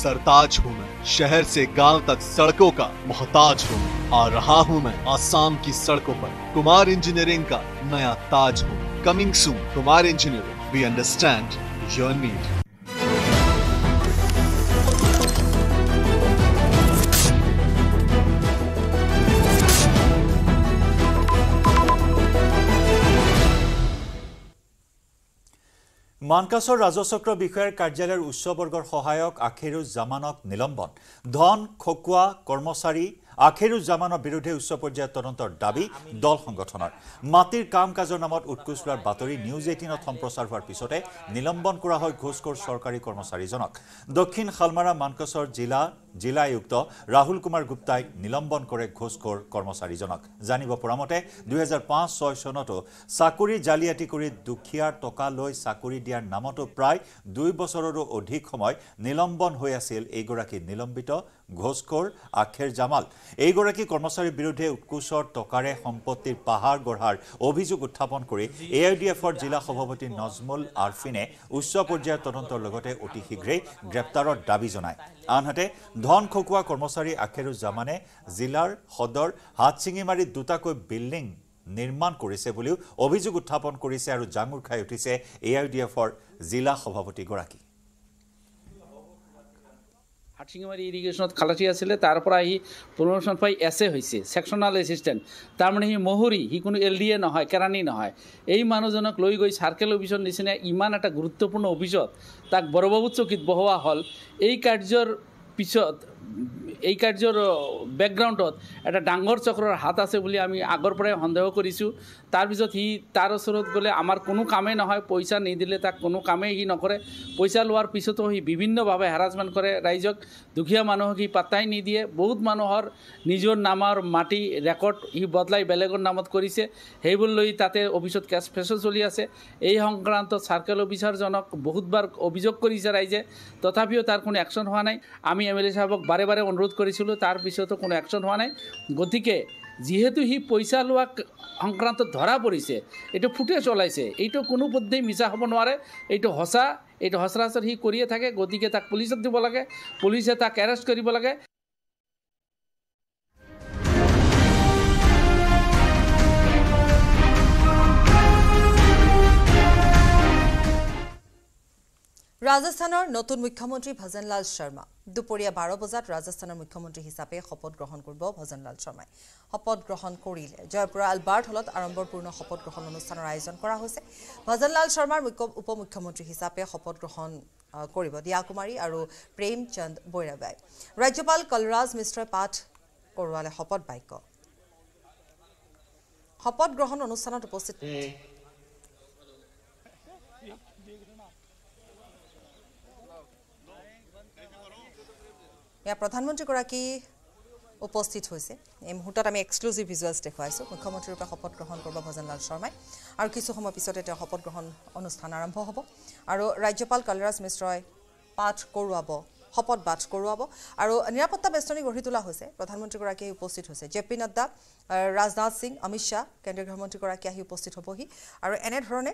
सरताज हूँ मैं, शहर से गांव तक सड़कों का मोहताज हूँ मैं। आ रहा हूँ मैं आसाम की सड़कों पर, कुमार इंजीनियरिंग का नया ताज हूँ। Coming soon, Kumar engineering, we understand your need. মানকাছৰ ৰাজচক্ৰ বিষয়াৰ কাৰ্যালয়ৰ উচ্চবৰ্গৰ সহায়ক আখিৰুজ্জামানক নিলম্বন ধন খকুৱা কৰ্মচাৰী আখিৰুজ্জামানৰ বিৰুদ্ধে উচ্চ পৰ্যায়ৰ তদন্তৰ দাবী দল সংগঠনৰ মাটিৰ কাম কাজৰ নামত উৎকোচ লোৱাৰ বাতৰি নিউজ 18ত সম্প্ৰচাৰ হোৱাৰ পিছতে নিলম্বন কৰা হয় ঘোষকৰ চৰকাৰী কৰ্মচাৰীজনক দক্ষিণ খালমাৰা মানকাছৰ জিলা আয়ুক্ত ৰাহুল কুমাৰ গুপ্তাই নিলম্বন কৰে ঘোষকৰ কৰ্মচাৰীজনক জানিব পৰামতে 2005-6 চনতো চাকৰি জালিয়াতি কৰি দুখীয়াৰ টকা লৈ চাকৰি দিয়াৰ নামতো প্ৰায় 2 বছৰৰো অধিক সময় নিলম্বন হৈ আছিল এইগৰাকী নিলম্বিত ঘোষকৰ আখেৰ জামাল এইগৰাকী কৰ্মচাৰীৰ বিৰুদ্ধে উৎকোচৰ টকাৰে সম্পত্তিৰ পাহাৰ গঢ়াৰ অভিযোগ উত্থাপন কৰি এআইডিএফৰ জিলা সভাপতি নজমুল আৰফিনে উচ্চ পৰ্যায়ৰ তদন্তৰ লগতে অতি শীঘ্ৰেই গ্ৰেপ্তাৰৰ দাবী জনায় আনহাতে ধন খকুৱা কৰ্মচাৰী আখিৰুজ্জামানে জিলাৰ সদৰ হাতচিঙিমাৰী দুটাকৈ বিল্ডিং নিৰ্মাণ কৰিছে বুলিও অভিযোগ উত্থাপন কৰিছে আৰু জাঙুৰ খাই উঠিছে এআইডিএফৰ জিলা সভাপতি গৰাকী হাটচিঙিমাৰী ইৰিগেশ্যনত খালাচী আছিলে তাৰ পৰা হি প্ৰমোশ্যন পাই এছে হৈছে সেকশনাল এছিষ্টেণ্ট তাৰমানে হি মহুৰি হি কোনো এলডিএ নহয় কেৰাণী নহয় এই মানুহজনক লৈ গৈ সাৰ্কেল অফিচৰ নিচিনা ইমান এটা গুৰুত্বপূৰ্ণ অফিচত তাক বৰবাবু চকীত বহোৱা হ'ল এই কাৰ্যৰ পিছত এই কাৰ্যৰ বেকগ্ৰাউণ্ডত এটা ডাঙৰ চক্ৰৰ হাত আছে বুলি আমি আগৰ পৰাই সন্দেহ কৰিছোঁ তাৰ পিছত হি তাৰ ওচৰত গ'লে আমাৰ কোনো কামেই নহয় পইচা নিদিলে তাক কোনো কামেই হি নকৰে পইচা লোৱাৰ পিছতো হি বিভিন্নভাৱে হেৰাছমেণ্ট কৰে ৰাইজক দুখীয়া মানুহক হি পাত্তাই নিদিয়ে বহুত মানুহৰ নিজৰ নামৰ মাটি ৰেকৰ্ড হি বদলাই বেলেগৰ নামত কৰিছে সেইবোৰ লৈ তাতে অফিচত কেছ ফেছো চলি আছে এই সংক্ৰান্তত চাৰ্কেল অফিচাৰজনক বহুতবাৰ অভিযোগ কৰিছে ৰাইজে তথাপিও তাৰ কোনো একশ্যন হোৱা নাই আমি এমএলএ সাহেবক বাৰে বাৰে অনুৰোধ কৰিছিলোঁ তাৰ পিছতো কোনো একশ্যন হোৱা নাই গতিকে যেহেতু হি পইচা লোৱা সংক্ৰান্তত ধৰা পৰিছে এইটো ফুটেজ ওলাইছে এইটো কোনো পদ্ধতি মিছা হ'ব নোৱাৰে এইটো সঁচৰাচৰ হি কৰিয়ে থাকে গতিকে তাক পুলিচক দিব লাগে পুলিচে তাক এৰেষ্ট কৰিব লাগে ৰাজস্থানৰ নতুন মুখ্যমন্ত্ৰী ভজনলাল শৰ্মা দুপৰীয়া 12 বজাত ৰাজস্থানৰ মুখ্যমন্ত্ৰী হিচাপে শপত গ্ৰহণ কৰিব ভজনলাল শৰ্মাই শপত গ্ৰহণ কৰিলে জয়পুৰ আলবাৰ্ট হলত আড়ম্বৰপূৰ্ণ শপত গ্ৰহণ অনুষ্ঠানৰ আয়োজন কৰা হৈছে ভজনলাল শৰ্মাৰ উপমুখ্যমন্ত্ৰী হিচাপে শপত গ্ৰহণ কৰিব দিয়া কুমাৰী আৰু প্ৰেম চন্দ বৈৰাবাই ৰাজ্যপাল কলৰাজ মিশ্ৰই পাঠ কৰোৱালে শপত বাক্য শপত গ্ৰহণ অনুষ্ঠানত উপস্থিত या प्रधानमंत्री गराकी उपस्थित হৈছে এই মুহূৰ্তত আমি এক্সক্লুসিভ ভিজুয়ালস দেখুৱাইছো মুখ্যমন্ত্ৰীৰ পৰা শপত গ্ৰহণ কৰিব ভজনলাল শৰ্মাই আৰু কিছু সময় পিছতে তেওঁ শপত গ্ৰহণ অনুষ্ঠান আৰম্ভ হ'ব আৰু ৰাজ্যপাল কলৰাজ মিশ্ৰই পাঠ কৰোৱাব শপত পাঠ কৰোৱাব আৰু নিৰাপত্তা বেষ্টনী গঢ়ি তোলা হৈছে প্ৰধানমন্ত্ৰী গৰাকী উপস্থিত হৈছে জেপি নড্ডা ৰাজনাথ সিং অমিত শাহ কেন্দ্ৰীয় গৃহমন্ত্ৰী গৰাকী আহি উপস্থিত হ'বহি আৰু এনে ধৰণে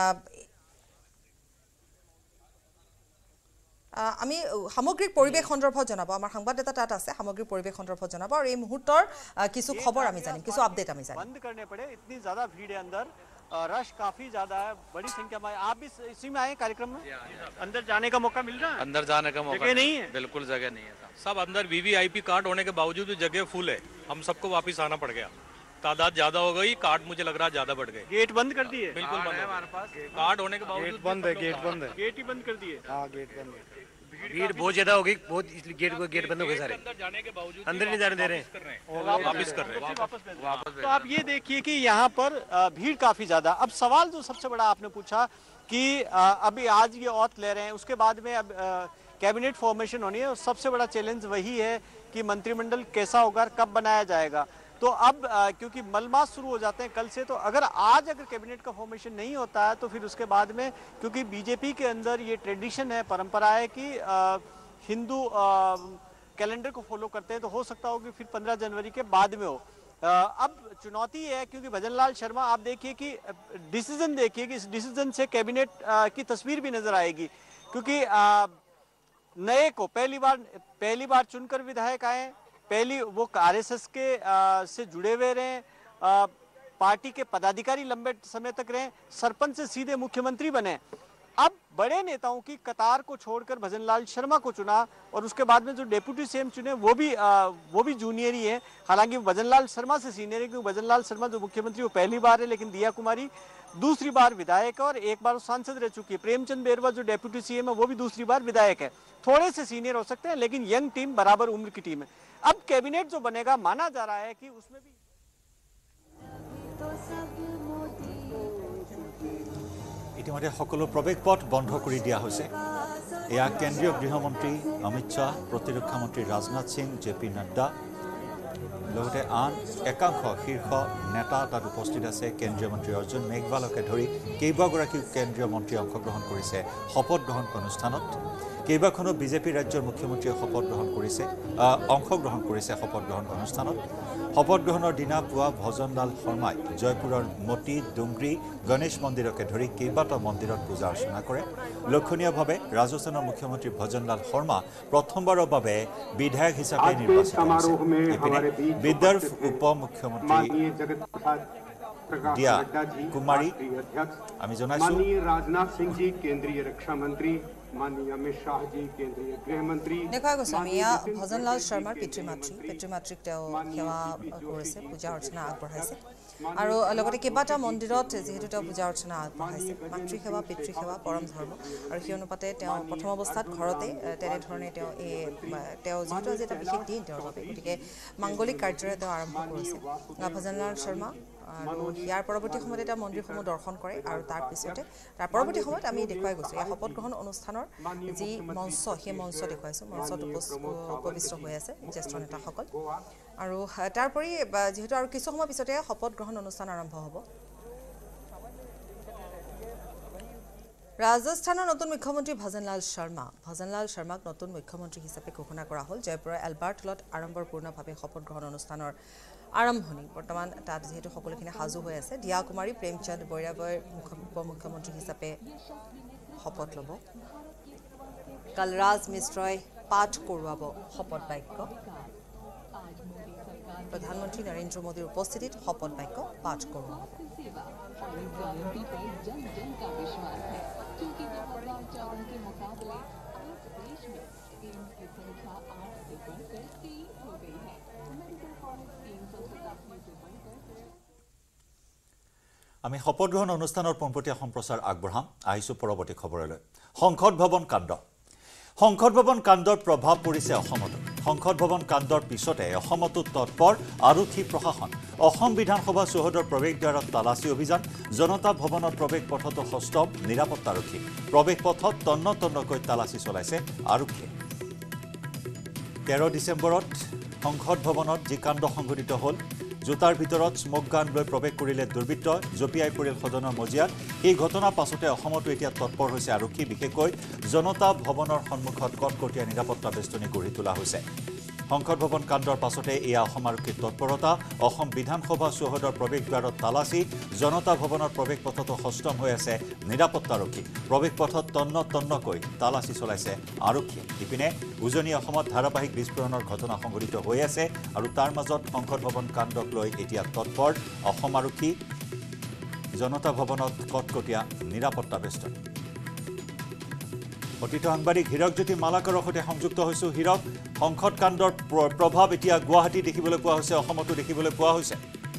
আমি সামগ্ৰিক পৰিবেশ সন্দৰ্ভত জনাব আমাৰ সংবাদদাতা তাত আছে সামগ্ৰিক পৰিবেশ সন্দৰ্ভত জনাব আৰু এই মুহূৰ্তৰ কিছু খবৰ আমি জানিম কিছু আপডেট আমি জানিম बंद करने पड़े इतनी ज्यादा भीड़ है अंदर रश काफी ज्यादा है बड़ी संख्या में आप भी इसी में आए कार्यक्रम में अंदर जाने का मौका मिल रहा है अंदर जाने का मौका जगह नहीं है बिल्कुल जगह नहीं है सब अंदर वीवीआईपी कार्ड होने के बावजूद भी जगह फुल है हम सबको वापस आना पड़ गया तादाद ज्यादा हो गई कार्ड मुझे लग रहा ज्यादा बढ़ गए गेट बंद कर दिए बिल्कुल बंद है हमारे पास कार्ड होने के बावजूद बंद है गेट ही बंद कर दिए गेट बंद है भीड़ बहुत ज्यादा हो गई बहुत इसलिए गेट बंद हो गए सारे अंदर जाने के बावजूद अंदर नहीं जाने दे रहे वापस कर रहे वापस तो आप ये देखिए कि यहाँ पर भीड़ काफी ज्यादा अब सवाल जो सबसे बड़ा आपने पूछा कि अभी आज ये औत ले रहे हैं उसके बाद में अब कैबिनेट फॉर्मेशन होनी है और सबसे बड़ा चैलेंज वही है कि मंत्रिमंडल कैसा होगा कब बनाया जाएगा तो अब क्योंकि मलमास शुरू हो जाते हैं कल से तो अगर कैबिनेट का फॉर्मेशन नहीं होता है तो फिर उसके बाद में क्योंकि बीजेपी के अंदर ये ट्रेडिशन है परंपरा है कि हिंदू कैलेंडर को फॉलो करते हैं तो हो सकता हो कि फिर 15 जनवरी के बाद में हो अब चुनौती है क्योंकि भजनलाल शर्मा आप देखिए कि डिसीजन देखिए कि इस डिसीजन से कैबिनेट की तस्वीर भी नजर आएगी क्योंकि नए को पहली बार चुनकर विधायक आए, पहली वो आरएसएस के से जुड़े हुए रहे, पार्टी के पदाधिकारी लंबे समय तक रहे, सरपंच से सीधे मुख्यमंत्री बने। अब बड़े नेताओं की कतार को छोड़कर भजनलाल शर्मा को चुना और उसके बाद में जो डेप्यूटी सीएम चुने वो भी जूनियर ही है। हालांकि भजनलाल शर्मा से सीनियर है, क्योंकि भजनलाल शर्मा जो मुख्यमंत्री वो पहली बार है, लेकिन दिया कुमारी दूसरी बार विधायक है और एक बार सांसद रह चुकी है। प्रेमचंद बेरवा जो डेप्यूटी सीएम है वो भी दूसरी बार विधायक है। थोड़े से सीनियर हो सकते हैं, लेकिन यंग टीम, बराबर उम्र की टीम है। अब कैबिनेट जो बनेगा, माना जा रहा है कि उसमें भी ইতিমধ্যে সকলো প্ৰৱেশ পথ বন্ধ কৰি দিয়া হৈছে। এয়া কেন্দ্ৰীয় গৃহমন্ত্ৰী অমিত শ্বাহ, প্ৰতিৰক্ষা মন্ত্ৰী ৰাজনাথ সিং, জে.পি. নাড্ডা, লগতে আন একাংশ শীৰ্ষ নেতা তাত উপস্থিত আছে। কেন্দ্ৰীয় মন্ত্ৰী অৰ্জুন মেঘৱালকে ধৰি কেইবাগৰাকীও কেন্দ্ৰীয় মন্ত্ৰী অংশগ্ৰহণ কৰিছে শপত গ্ৰহণ অনুষ্ঠানত। কেইবাখনো বিজেপি ৰাজ্যৰ মুখ্যমন্ত্ৰীয়ে অংশগ্ৰহণ কৰিছে শপত গ্ৰহণ অনুষ্ঠানত। শপত গ্ৰহণৰ দিনা পুৱা ভজনলাল শৰ্মাই জয়পুৰৰ মতি, ডুংগ্ৰী, গণেশ মন্দিৰকে ধৰি কেইবাটাও মন্দিৰত পূজা অৰ্চনা কৰে। লক্ষণীয়ভাৱে ৰাজস্থানৰ মুখ্যমন্ত্ৰী ভজনলাল শৰ্মা প্ৰথমবাৰৰ বাবে বিধায়ক হিচাপে নিৰ্বাচিত হৈছে। ইপিনে বিদৰ্ভ উপ মুখ্যমন্ত্ৰী দিয়া কুমাৰী আমি জনাইছো राजनाथ सिंह जी केंद्रीय रक्षा मंत्री, माननीय अमित शाह जी केंद्रीय गृह मंत्री। देखा गोस्वामीया भजनलाल शर्मार पितृमातृक सेवा करिছে, पूजा अर्चना আগবঢ়াইছে আৰু লগতে কেইবাটা মন্দিৰত যেহেতু পূজা অৰ্চনা আগবঢ়াইছে। মাতৃসেৱা, পিতৃসেৱা পৰম ধৰ্ম আৰু সেই অনুপাতে প্ৰথম অৱস্থাত ঘৰতে তেনেধৰণে যেহেতু আজি এটা বিশেষ দিন তেওঁৰ বাবে, গতিকে মাংগলিক কাৰ্যৰে আৰম্ভ কৰিছে ভজনলাল শৰ্মা। আৰু ইয়াৰ পৰৱৰ্তী সময়ত এটা মন্দিৰসমূহ দৰ্শন কৰে আৰু তাৰ পৰৱৰ্তী সময়ত আমি দেখুৱাই গৈছোঁ এই শপত গ্ৰহণ অনুষ্ঠানৰ যি মঞ্চ, সেই মঞ্চ দেখুৱাইছোঁ। মঞ্চত উপবিষ্ট হৈ আছে জ্যেষ্ঠ নেতাসকল। আৰু তাৰোপৰি যিহেতু আৰু কিছু সময় পিছতে শপত গ্ৰহণ অনুষ্ঠান আৰম্ভ হ'ব। ৰাজস্থানৰ নতুন মুখ্যমন্ত্ৰী ভজনলাল শৰ্মাক নতুন মুখ্যমন্ত্ৰী হিচাপে ঘোষণা কৰা হ'ল। জয়পুৰৰ এলবাৰ্ট হলত আড়ম্বৰপূৰ্ণভাৱে শপত গ্ৰহণ অনুষ্ঠানৰ আৰম্ভণি। বৰ্তমান তাত যিহেতু সকলোখিনি সাজু হৈ আছে। দিয়া কুমাৰী প্ৰেমচন্দ বৈৰাবই উপমুখ্যমন্ত্ৰী হিচাপে শপত ল'ব। কালৰাজ মিশ্ৰই পাঠ কৰোৱাব শপত বাক্য। প্ৰধানমন্ত্ৰী নৰেন্দ্ৰ মোদীৰ উপস্থিতিত শপত বাক্য পাঠ কৰোৱা হ'ব। আমি শপত গ্ৰহণ অনুষ্ঠানৰ পোনপটীয়া সম্প্ৰচাৰ আগবঢ়াম। আহিছোঁ পৰৱৰ্তী খবৰলৈ। সংসদ ভৱন কাণ্ডৰ প্ৰভাৱ পৰিছে অসমতো। সংসদ ভৱন কাণ্ডৰ পিছতে অসমতো তৎপৰ আৰক্ষী প্ৰশাসন। অসম বিধানসভা চৌহদৰ প্ৰৱেশদ্বাৰত তালাচী অভিযান। জনতা ভৱনৰ প্ৰৱেশ পথতো সষ্টম নিৰাপত্তাৰক্ষী। প্ৰৱেশ পথত তন্নকৈ তালাচী চলাইছে আৰক্ষীয়ে। 13 ডিচেম্বৰত সংসদ ভৱনত যি কাণ্ড সংঘটিত হ'ল, জোতাৰ ভিতৰত স্মক গান লৈ প্ৰৱেশ কৰিলে দুৰ্বৃত্ত, জপিয়াই পৰিল সদনৰ মজিয়াত। এই ঘটনাৰ পাছতে অসমতো এতিয়া তৎপৰ হৈছে আৰক্ষী। বিশেষকৈ জনতা ভৱনৰ সন্মুখত কটকটীয়া নিৰাপত্তা বেষ্টনী গঢ়ি তোলা হৈছে। সংসদ ভৱন কাণ্ডৰ পাছতে এয়া অসম আৰক্ষীৰ তৎপৰতা। অসম বিধানসভা চৌহদৰ প্ৰৱেশদ্বাৰত তালাচী। জনতা ভৱনৰ প্ৰৱেশ পথতো সষ্টম হৈ আছে নিৰাপত্তাৰক্ষী। প্ৰৱেশ পথত তন্নকৈ তালাচী চলাইছে আৰক্ষীয়ে। ইপিনে উজনি অসমত ধাৰাবাহিক বিস্ফোৰণৰ ঘটনা সংঘটিত হৈ আছে আৰু তাৰ মাজত সংসদ ভৱন কাণ্ডক লৈ এতিয়া তৎপৰ অসম আৰক্ষী। জনতা ভৱনত কটকটীয়া নিৰাপত্তা বেষ্টনী। অতীত সাংবাদিক হীৰকজ্যোতি মালাকাৰৰ সৈতে সংযুক্ত হৈছোঁ। হীৰক, সংসদ কাণ্ডৰ প্ৰভাৱ এতিয়া গুৱাহাটী দেখিবলৈ পোৱা হৈছে, অসমতো দেখিবলৈ পোৱা হৈছে।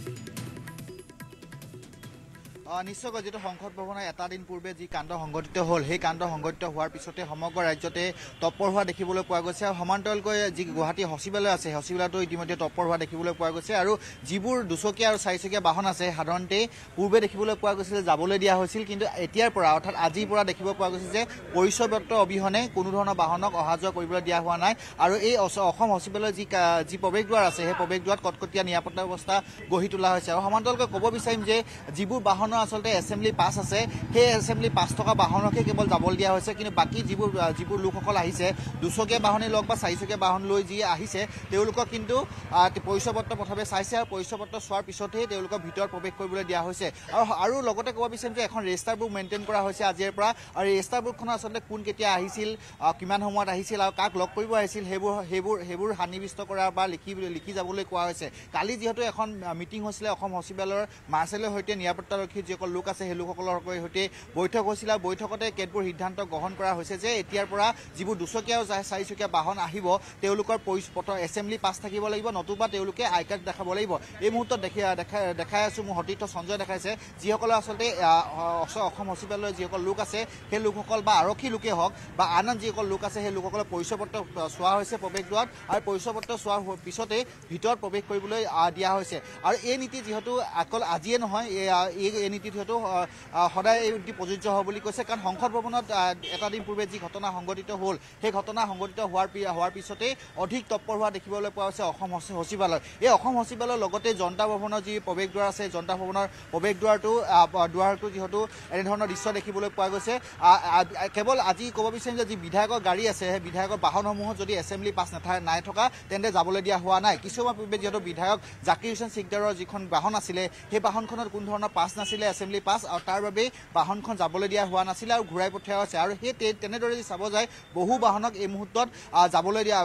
নিশ্চয়কৈ যেটো সংসদ ভৱনৰ এটা দিন পূৰ্বে যি কাণ্ড সংঘটিত হ'ল, সেই কাণ্ড সংঘটিত হোৱাৰ পিছতে সমগ্ৰ ৰাজ্যতে তৎপৰ হোৱা দেখিবলৈ পোৱা গৈছে। আৰু সমান্তৰালকৈ যি গুৱাহাটী সচিবালয় আছে, সচিবালয়টো ইতিমধ্যে তৎপৰ হোৱা দেখিবলৈ পোৱা গৈছে। আৰু যিবোৰ দুচকীয়া আৰু চাৰিচকীয়া বাহন আছে, সাধাৰণতে পূৰ্বে দেখিবলৈ পোৱা গৈছিল যাবলৈ দিয়া হৈছিল, কিন্তু এতিয়াৰ পৰা অৰ্থাৎ আজিৰ পৰা দেখিব পোৱা গৈছে যে পৰিচয়পত্ৰ অবিহনে কোনো ধৰণৰ বাহনক অহা যোৱা কৰিবলৈ দিয়া হোৱা নাই। আৰু এই অসম সচিবালয়ৰ যি প্ৰৱেশদ্বাৰ আছে, সেই প্ৰৱেশদ্বাৰত কটকটীয়া নিৰাপত্তা ব্যৱস্থা গঢ়ি তোলা হৈছে। আৰু সমান্তৰালকৈ ক'ব বিচাৰিম যে যিবোৰ বাহনৰ বাহনৰ আচলতে এছেম্বলি পাছ আছে সেই এছেম্বলি পাছ থকা বাহনকে কেৱল যাবলৈ দিয়া হৈছে কিন্তু বাকী যিবোৰ লোকসকল আহিছে দুচকীয়া বাহনেই লওক বা চাৰিচকীয়া বাহন লৈ যি আহিছে তেওঁলোকক কিন্তু পৰিচয় পত্ৰ প্ৰথমে চাইছে আৰু পৰিচয় পত্ৰ চোৱাৰ পিছতহে তেওঁলোকক ভিতৰত প্ৰৱেশ কৰিবলৈ দিয়া হৈছে আৰু লগতে ক'ব বিচাৰিম যে এখন ৰেজিষ্টাৰ বুক মেইনটেইন কৰা হৈছে আজিৰ পৰা আৰু ৰেজিষ্টাৰ বুকখন আচলতে কোন কেতিয়া আহিছিল কিমান সময়ত আহিছিল আৰু কাক লগ কৰিব আহিছিল সেইবোৰ সন্নিৱিষ্ট কৰা বা লিখি যাবলৈ কোৱা হৈছে কালি যিহেতু এখন মিটিং হৈছিলে অসম সচিবালয়ৰ মাৰ্চেলৰ সৈতে নিৰাপত্তাৰক্ষী যিসকল লোক আছে সেই লোকসকলৰ সৈতে বৈঠক হৈছিল আৰু বৈঠকতে কেতবোৰ সিদ্ধান্ত গ্ৰহণ কৰা হৈছে যে এতিয়াৰ পৰা যিবোৰ দুচকীয়া আৰু চাৰিচকীয়া বাহন আহিব তেওঁলোকৰ পৰিচয় এছেম্বলি পাছ থাকিব লাগিব নতুবা তেওঁলোকে আই কাৰ্ড দেখাব লাগিব এই মুহূৰ্তত দেখাই আছোঁ মোৰ সতীৰ্থ সঞ্জয় দেখাইছে যিসকলে আচলতে অসম সচিবালয়ৰ যিসকল লোক আছে সেই লোকসকল বা আৰক্ষী লোকেই হওক বা আন যিসকল লোক আছে সেই লোকসকলৰ পৰিচয় পত্ৰ চোৱা হৈছে প্ৰৱেশদ্বাৰত আৰু পৰিচয় পত্ৰ চোৱাৰ পিছতেই ভিতৰত প্ৰৱেশ কৰিবলৈ দিয়া হৈছে আৰু এই নীতি যিহেতু অকল আজিয়ে নহয় এই নীতি যিহেতু সদায় এই নীতি প্ৰযোজ্য হ'ব বুলি কৈছে কাৰণ সংসদ ভৱনত এটা দিন পূৰ্বে যি ঘটনা সংঘটিত হ'ল সেই ঘটনা সংঘটিত হোৱাৰ পিছতেই অধিক তৎপৰ হোৱা দেখিবলৈ পোৱা হৈছে অসম সচিবালয় এই অসম সচিবালয়ৰ লগতে জনতা ভৱনৰ যি প্ৰৱেশদ্বাৰ আছে জনতা ভৱনৰ প্ৰৱেশদ্বাৰটো যিহেতু এনেধৰণৰ দৃশ্য দেখিবলৈ পোৱা গৈছে কেৱল আজি ক'ব বিচাৰিম যে যি বিধায়কৰ গাড়ী আছে সেই বিধায়কৰ বাহনসমূহত যদি এছেম্বলি পাছ নাই থকা তেন্তে যাবলৈ দিয়া হোৱা নাই কিছুমান পূৰ্বে যিহেতু বিধায়ক জাকিৰ হুছেইন চিকদাৰৰ যিখন বাহন আছিলে সেই বাহনখনত কোনো ধৰণৰ পাছ নাছিলে এছেম্বলি পাছ আৰু তাৰ বাবেই বাহনখন যাবলৈ দিয়া হোৱা নাছিলে আৰু ঘূৰাই পঠিওৱা হৈছে আৰু সেই তেনেদৰে যদি চাব যায় বহু বাহনক এই মুহূৰ্তত যাবলৈ দিয়া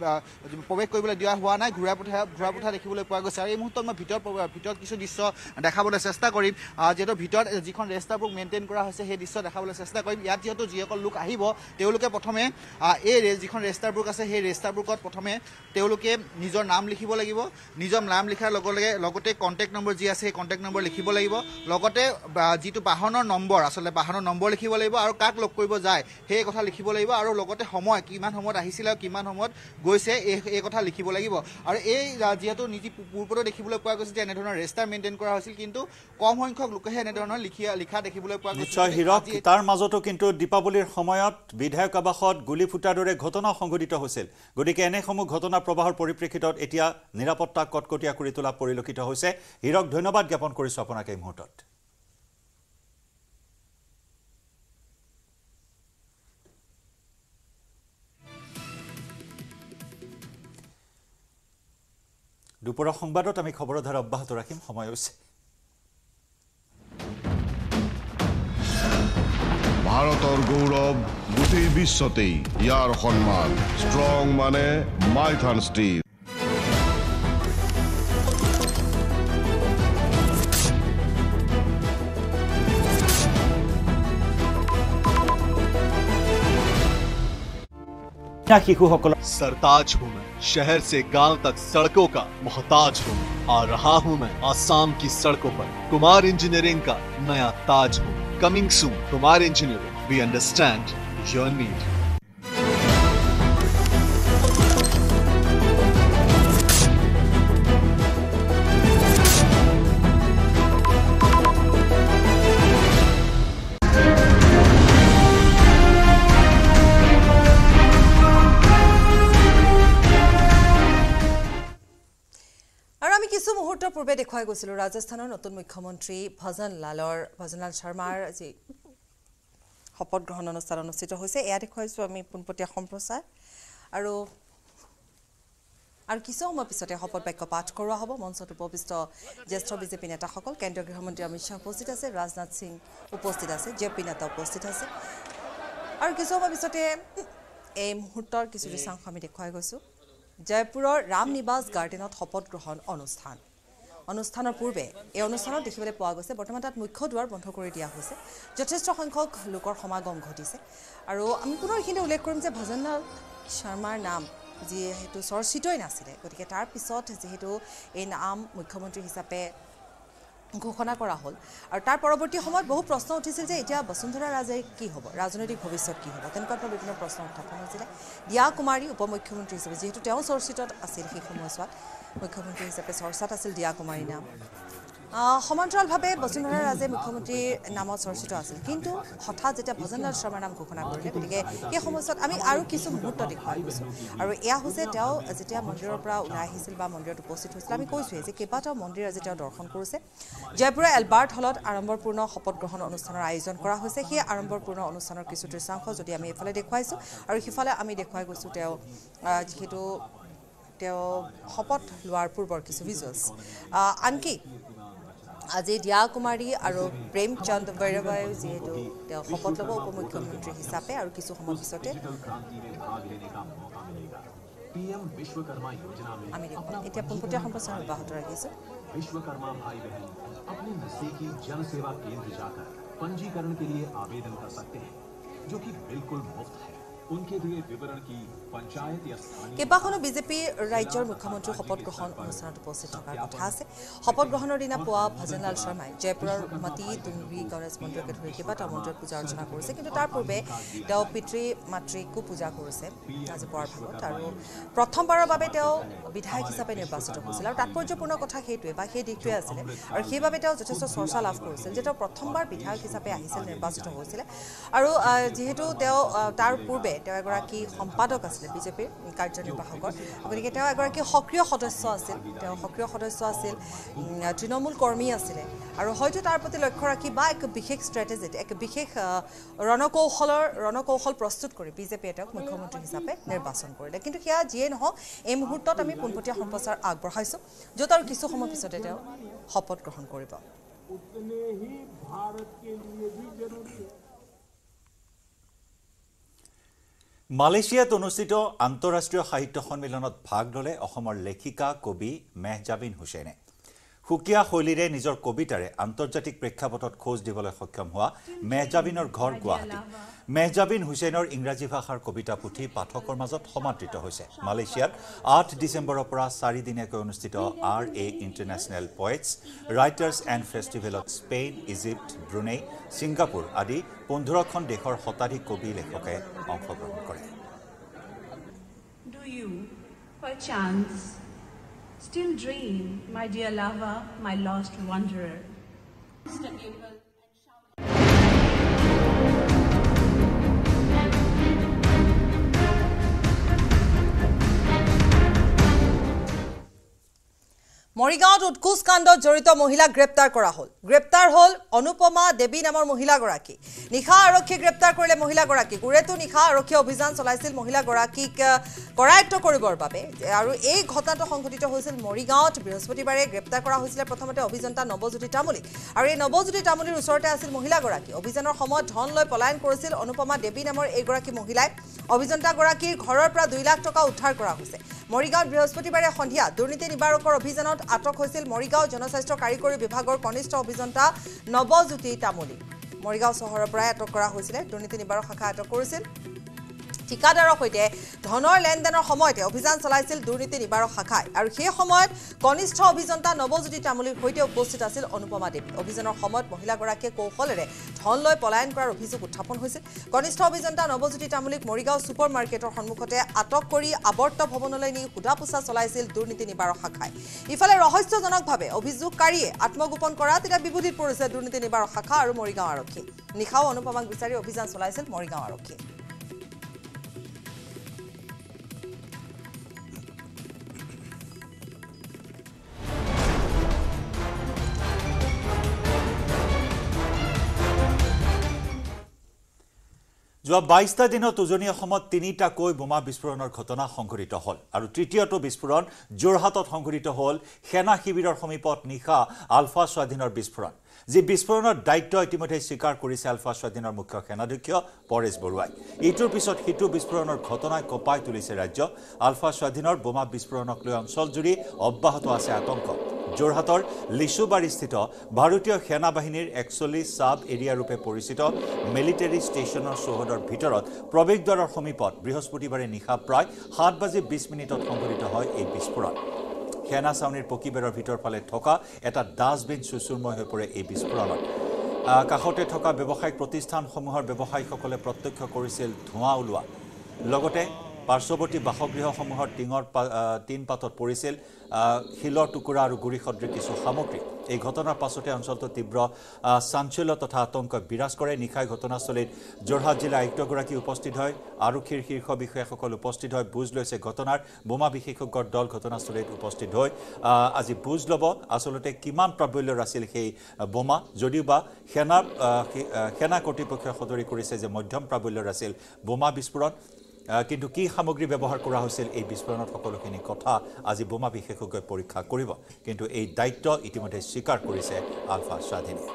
প্ৰৱেশ কৰিবলৈ দিয়া হোৱা নাই ঘূৰাই পঠোৱা দেখিবলৈ পোৱা গৈছে আৰু এই মুহূৰ্তত মই ভিতৰত কিছু দৃশ্য দেখাবলৈ চেষ্টা কৰিম যিহেতু ভিতৰত যিখন ৰেজিষ্টাৰ বুক মেইনটেইন কৰা হৈছে সেই দৃশ্য দেখাবলৈ চেষ্টা কৰিম ইয়াত যিহেতু যিসকল লোক আহিব তেওঁলোকে প্ৰথমে এই যিখন ৰেজিষ্টাৰ বুক আছে সেই ৰেজিষ্টাৰ বুকত প্ৰথমে তেওঁলোকে নিজৰ নাম লিখিব লাগিব নিজৰ নাম লিখাৰ লগতে কণ্টেক্ট নম্বৰ যি আছে সেই কণ্টেক্ট নম্বৰ লিখিব লাগিব লগতে যিটো বাহনৰ নম্বৰ আচলতে বাহনৰ নম্বৰ লিখিব লাগিব আৰু কাক লগ কৰিব যায় সেই কথা লিখিব লাগিব আৰু লগতে সময় কিমান সময়ত আহিছিলে আৰু কিমান সময়ত গৈছে এই কথা লিখিব লাগিব আৰু এই যিহেতু নীতি পূৰ্বতে দেখিবলৈ পোৱা গৈছে যে এনেধৰণৰ ৰেজিষ্টাৰ মেইনটেইন কৰা হৈছিল কিন্তু কম সংখ্যক লোকেহে এনেধৰণৰ লিখা দেখিবলৈ পোৱা গৈছে নিশ্চয় হীৰক তাৰ মাজতো কিন্তু দীপাৱলীৰ সময়ত বিধায়ক আৱাসত গুলী ফুটাৰ দৰে ঘটনা সংঘটিত হৈছিল গতিকে এনেসমূহ ঘটনা প্ৰবাহৰ পৰিপ্ৰেক্ষিতত এতিয়া নিৰাপত্তা কটকটীয়া কৰি তোলা পৰিলক্ষিত হৈছে হীৰক ধন্যবাদ জ্ঞাপন কৰিছোঁ আপোনাক এই মুহূৰ্তত দুপৰীয়া সংবাদত আমি খবৰৰ ধাৰা অব্যাহত ৰাখিম সময় হৈছে ভাৰতৰ গৌৰৱ গোটেই বিশ্বতেই ইয়াৰ সন্মান ষ্ট্ৰং মানে মাইথান ষ্টীল सरताज हूँ मैं शहर से गांव तक सड़कों का मोहताज हूँ आ रहा हूँ मैं आसाम की सड़कों पर कुमार इंजीनियरिंग का नया ताज हूँ coming soon Kumar engineering we understand your need পূৰ্বে দেখুৱাই গৈছিলোঁ ৰাজস্থানৰ নতুন মুখ্যমন্ত্ৰী ভজনলাল শৰ্মাৰ যি শপত গ্ৰহণ অনুষ্ঠান অনুষ্ঠিত হৈছে এয়া দেখুৱাইছোঁ আমি পোনপটীয়া সম্প্ৰচাৰ আৰু কিছু সময় পিছতে শপত বাক্য পাঠ কৰোৱা হ'ব মঞ্চত উপবিষ্ট জ্যেষ্ঠ বিজেপি নেতাসকল কেন্দ্ৰীয় গৃহমন্ত্ৰী অমিত শ্বাহ উপস্থিত আছে ৰাজনাথ সিং উপস্থিত আছে জেপি নাড্ডা উপস্থিত আছে আৰু কিছু সময় পিছতে এই মুহূৰ্তৰ কিছু দৃশ্যাংশ আমি দেখুৱাই গৈছোঁ জয়পুৰৰ ৰাম নিবাস গাৰ্ডেনত শপত গ্ৰহণ অনুষ্ঠানৰ পূৰ্বে এই অনুষ্ঠানত দেখিবলৈ পোৱা গৈছে বৰ্তমান তাত মুখ্য দুৱাৰ বন্ধ কৰি দিয়া হৈছে যথেষ্ট সংখ্যক লোকৰ সমাগম ঘটিছে আৰু আমি পুনৰ এইখিনি উল্লেখ কৰিম যে ভজনলাল শৰ্মাৰ নাম যিহেতু চৰ্চিতই নাছিলে গতিকে তাৰ পিছত যিহেতু এই নাম মুখ্যমন্ত্ৰী হিচাপে ঘোষণা কৰা হ'ল আৰু তাৰ পৰৱৰ্তী সময়ত বহু প্ৰশ্ন উঠিছিল যে এতিয়া বসুন্ধৰা ৰাজেৰ কি হ'ব ৰাজনৈতিক ভৱিষ্যত কি হ'ব তেনেকুৱা বিভিন্ন প্ৰশ্ন উত্থাপন হৈছিলে দিয়া কুমাৰী উপমুখ্যমন্ত্ৰী হিচাপে যিহেতু তেওঁ চৰ্চিতত আছিল সেই সময়ছোৱাত মুখ্যমন্ত্ৰী হিচাপে চৰ্চাত আছিল দিয়া কুমাৰী নাম সমান্তৰালভাৱে বসুন্ধৰা ৰাজে মুখ্যমন্ত্ৰীৰ নামত চৰ্চিত আছিল কিন্তু হঠাৎ যেতিয়া ভজনলাল শৰ্মাৰ নাম ঘোষণা কৰিলে গতিকে সেই সময়ত আমি আৰু কিছু মুহূৰ্ত দেখুৱাই গৈছোঁ আৰু এয়া হৈছে তেওঁ যেতিয়া মন্দিৰৰ পৰা ওলাই আহিছিল বা মন্দিৰত উপস্থিত হৈছিল আমি কৈছোঁৱে যে কেইবাটাও মন্দিৰ আজি তেওঁ দৰ্শন কৰিছে জয়পুৰৰ এলবাৰ্ট হলত আড়ম্বৰপূৰ্ণ শপত গ্ৰহণ অনুষ্ঠানৰ আয়োজন কৰা হৈছে সেই আড়ম্বৰপূৰ্ণ অনুষ্ঠানৰ কিছু দৃশ্যাংশ যদি আমি এইফালে দেখুৱাইছোঁ আৰু সিফালে আমি দেখুৱাই গৈছোঁ তেওঁ যিহেতু তেওঁ শপত লোৱাৰ পূৰ্বৰ কিছু ভিজুৱেলছ আনকি আজি দিয়া কুমাৰী আৰু প্ৰেমচন্দ বৈৰৱায়ো যিহেতু তেওঁ শপত ল'ব উপ মুখ্যমন্ত্ৰী হিচাপে আৰু কিছু সময় পিছতে আমি দেখোন এতিয়া পোনপটীয়া সম্প্ৰচাৰ অব্যাহত ৰাখিছোঁ विश्वकर्मा भाई बहन अपने नजदीकी जन सेवा केंद्र जाकर पंजीकरण के लिए आवेदन कर सकते हैं जो कि बिल्कुल मुफ्त है उनके दिए विवरण की पंचायत या কেইবাখনো বিজেপি ৰাজ্যৰ মুখ্যমন্ত্ৰী শপত গ্ৰহণ অনুষ্ঠানত উপস্থিত থকাৰ কথা আছে শপত গ্ৰহণৰ দিনা পুৱা ভজনলাল শৰ্মাই জয়পুৰৰ মতি তুংগী গণেশ মন্দিৰকে ধৰি কেইবাটাও মন্দিৰত পূজা অৰ্চনা কৰিছে কিন্তু তাৰ পূৰ্বে তেওঁ পিতৃ মাতৃকো পূজা কৰিছে আজি পুৱাৰ ভাগত আৰু প্ৰথমবাৰৰ বাবে তেওঁ বিধায়ক হিচাপে নিৰ্বাচিত হৈছিল আৰু তাৎপৰ্যপূৰ্ণ কথা সেইটোৱে বা সেই দিশটোৱে আছিলে আৰু সেইবাবে তেওঁ যথেষ্ট চৰ্চা লাভ কৰিছিল যে তেওঁ প্ৰথমবাৰ বিধায়ক হিচাপে আহিছিল নিৰ্বাচিত হৈছিল আৰু যিহেতু তেওঁ তাৰ পূৰ্বে তেওঁ এগৰাকী সম্পাদক আছিল বিজেপিৰ কাৰ্যনিৰ্বাহকৰ গতিকে তেওঁ এগৰাকী সক্ৰিয় সদস্য আছিল তৃণমূল কৰ্মী আছিলে আৰু হয়তো তাৰ প্ৰতি লক্ষ্য ৰাখি বা এক বিশেষ ষ্ট্ৰেটেজি এক বিশেষ ৰণকৌশল প্ৰস্তুত কৰি বিজেপিয়ে তেওঁক মুখ্যমন্ত্ৰী হিচাপে নিৰ্বাচন কৰিলে কিন্তু সেয়া যিয়ে নহওক এই মুহূৰ্তত আমি পোনপটীয়া সম্প্ৰচাৰ আগবঢ়াইছোঁ য'ত আৰু কিছু সময় পিছতে তেওঁ শপত গ্ৰহণ কৰিব মালয়েছিয়াত অনুষ্ঠিত আন্তঃৰাষ্ট্ৰীয় সাহিত্য সন্মিলনত ভাগ ল'লে অসমৰ লেখিকা কবি মেহজাবিন হুছেইনে সুকীয়া শৈলীৰে নিজৰ কবিতাৰে আন্তৰ্জাতিক প্ৰেক্ষাপটত খোজ দিবলৈ সক্ষম হোৱা মেহজাবিনৰ ঘৰ গুৱাহাটী মেহজাবিন হুছেইনৰ ইংৰাজী ভাষাৰ কবিতা পুথি পাঠকৰ মাজত সমাদৃত হৈছে মালয়েছিয়াত 8 ডিচেম্বৰৰ পৰা 4 দিনীয়াকৈ অনুষ্ঠিত RA international poets writers and ফেষ্টিভেলত স্পেইন ইজিপ্ট ব্ৰুনেই ছিংগাপুৰ আদি 15খন দেশৰ শতাধিক কবি লেখকে অংশগ্ৰহণ কৰে Do you perchance still dream, my dear lover, my lost wanderer? মৰিগাঁৱত উৎকোচ কাণ্ডত জড়িত মহিলাক গ্ৰেপ্তাৰ কৰা হ'ল গ্ৰেপ্তাৰ হ'ল অনুপমা দেৱী নামৰ মহিলাগৰাকী নিশা আৰক্ষী গ্ৰেপ্তাৰ কৰিলে মহিলাগৰাকীক উৰেটো নিশা আৰক্ষী অভিযান চলাইছিল মহিলাগৰাকীক কৰায়ত্ব কৰিবৰ বাবে আৰু এই ঘটনাটো সংঘটিত হৈছিল মৰিগাঁৱত বৃহস্পতিবাৰে গ্ৰেপ্তাৰ কৰা হৈছিল প্ৰথমতে অভিযন্তা নৱজ্যোতি তামুলীক আৰু এই নৱজ্যোতি তামুলীৰ ওচৰতে আছিল মহিলাগৰাকী অভিযানৰ সময়ত ধন লৈ পলায়ন কৰিছিল অনুপমা দেৱী নামৰ এইগৰাকী মহিলাই অভিযন্তাগৰাকীৰ ঘৰৰ পৰা 2 লাখ টকা উদ্ধাৰ কৰা হৈছে মৰিগাঁৱত বৃহস্পতিবাৰে সন্ধিয়া দুৰ্নীতি নিবাৰকৰ অভিযানত আটক হৈছিল মৰিগাঁও জনস্বাস্থ্য কাৰিকৰী বিভাগৰ কনিষ্ঠ অভিযন্তা নৱজ্যোতি তামুলী মৰিগাঁও চহৰৰ পৰা আটক কৰা হৈছিল দুৰ্নীতি নিবাৰক শাখা আটক কৰিছিল ঠিকাদাৰৰ সৈতে ধনৰ লেনদেনৰ সময়তে অভিযান চলাইছিল দুৰ্নীতি নিবাৰক শাখাই আৰু সেই সময়ত কনিষ্ঠ অভিযন্তা নৱজ্যোতি তামুলীৰ সৈতে উপস্থিত আছিল অনুপমা দেৱী অভিযানৰ সময়ত মহিলাগৰাকীয়ে কৌশলেৰে ধন লৈ পলায়ন কৰাৰ অভিযোগ উত্থাপন হৈছিল কনিষ্ঠ অভিযন্তা নৱজ্যোতি তামুলীক মৰিগাঁও ছুপাৰ মাৰ্কেটৰ সন্মুখতে আটক কৰি আৱৰ্ত ভৱনলৈ নি সোধাপোছা চলাইছিল দুৰ্নীতি নিবাৰক শাখাই ইফালে ৰহস্যজনকভাৱে অভিযোগকাৰীয়ে আত্মগোপন কৰা তেতিয়া বিভূতিত পৰিছে দুৰ্নীতি নিবাৰক শাখা আৰু মৰিগাঁও আৰক্ষী নিশাও অনুপমাক বিচাৰি অভিযান চলাইছিল মৰিগাঁও আৰক্ষী যোৱা 22টা দিনত উজনি অসমত 3টাকৈ বোমা বিস্ফোৰণৰ ঘটনা সংঘটিত হ'ল আৰু তৃতীয়টো বিস্ফোৰণ যোৰহাটত সংঘটিত হ'ল সেনা শিবিৰৰ সমীপত নিশা আলফা স্বাধীনৰ বিস্ফোৰণ যি বিস্ফোৰণৰ দায়িত্ব ইতিমধ্যে স্বীকাৰ কৰিছে আলফা স্বাধীনৰ মুখ্য সেনাধ্যক্ষ পৰেশ বৰুৱাই ইটোৰ পিছত সিটো বিস্ফোৰণৰ ঘটনাই কঁপাই তুলিছে ৰাজ্য আলফা স্বাধীনৰ বোমা বিস্ফোৰণক লৈ অঞ্চলজুৰি অব্যাহত আছে আতংক যোৰহাটৰ লিচুবাৰীস্থিত ভাৰতীয় সেনা বাহিনীৰ 41 সাব এৰিয়া ৰূপে পৰিচিত মিলিটাৰী ষ্টেচনৰ চৌহদৰ ভিতৰত প্ৰৱেশদ্বাৰৰ সমীপত বৃহস্পতিবাৰে নিশা প্ৰায় 7:20 সংঘটিত হয় এই বিস্ফোৰণ সেনা ছাউনীৰ পকিবেৰৰ ভিতৰ ফালে থকা এটা ডাষ্টবিন চুচুৰময় হৈ পৰে এই বিস্ফোৰণত কাষতে থকা ব্যৱসায়িক প্ৰতিষ্ঠানসমূহৰ ব্যৱসায়ীসকলে প্ৰত্যক্ষ কৰিছিল ধোঁৱা ওলোৱা লগতে পাৰ্শ্বৱৰ্তী বাসগৃহসমূহৰ টিন পাতত পৰিছিল শিলৰ টুকুৰা আৰু গুৰি সদৃশ কিছু সামগ্ৰী। এই ঘটনাৰ পাছতে অঞ্চলটো তীব্ৰ চাঞ্চল্য তথা আতংক বিৰাজ কৰে। নিশাই ঘটনাস্থলীত যোৰহাট জিলা আয়ুক্তগৰাকী উপস্থিত হয়, আৰক্ষীৰ শীৰ্ষ বিষয়াসকল উপস্থিত হয়, বুজ লৈছে ঘটনাৰ। বোমা বিশেষজ্ঞৰ দল ঘটনাস্থলীত উপস্থিত হৈ আজি বুজ ল'ব আচলতে কিমান প্ৰাবল্যৰ আছিল সেই বোমা। যদিও বা সেনা কৰ্তৃপক্ষই সদৰি কৰিছে যে মধ্যম প্ৰাবল্যৰ আছিল বোমা বিস্ফোৰণ, কিন্তু কি সামগ্ৰী ব্যৱহাৰ কৰা হৈছিল এই বিস্ফোৰণত সকলোখিনি কথা আজি বোমা বিশেষজ্ঞই পৰীক্ষা কৰিব। কিন্তু এই দায়িত্ব ইতিমধ্যে স্বীকাৰ কৰিছে আলফা স্বাধীনে।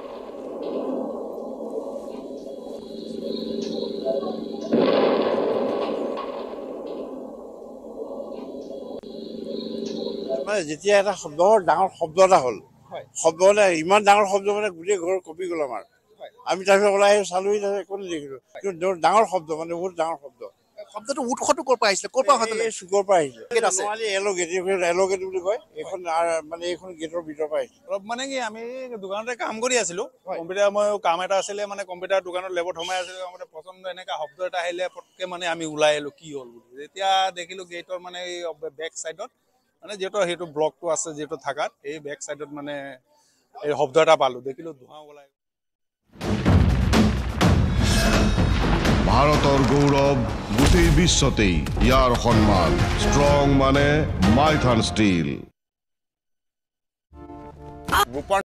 যেতিয়া এটা শব্দ ডাঙৰ শব্দ এটা হ'ল, শব্দ মানে ইমান ডাঙৰ শব্দ মানে গোটেই ঘৰ কঁপি গ'ল আমাৰ। আমি তাৰপিছত ওলাই চালো, একো নেদেখিলো, কিন্তু ডাঙৰ শব্দ মানে বহুত ডাঙৰ শব্দ। শব্দটো উৎসটো ক'ৰ পৰা আহিছিলে, ক'ৰ পৰা হৈছিলে? চুকৰ পৰা আহিছিলে। এল' গেট বুলি কয়, এইখন মানে এইখন গেটৰ ভিতৰৰ পৰা আহিছিলে। অলপ মানে কি আমি দোকানতে কাম কৰি আছিলো, কম্পিউটাৰ মই কাম এটা আছিলে, মানে কম্পিউটাৰ দোকানৰ লেবত সোমাই আছিলো। মানে পচন্দ এনেকা শব্দ এটা আহিলে পটকে মানে আমি ওলাই আহিলো কি হ'ল বুলি। যেতিয়া দেখিলো গেটৰ মানে এই বেক চাইডত মানে যিহেতু সেইটো ব্লকটো আছে যিহেতু থাকাত, এই বেক চাইডত মানে এই শব্দ এটা পালো, দেখিলো ধোঁৱা ওলাই। ভাৰতৰ গৌৰৱ গোটেই বিশ্বতেই ইয়াৰ সন্মান। ষ্ট্ৰং মানে মাইথান ষ্টীল।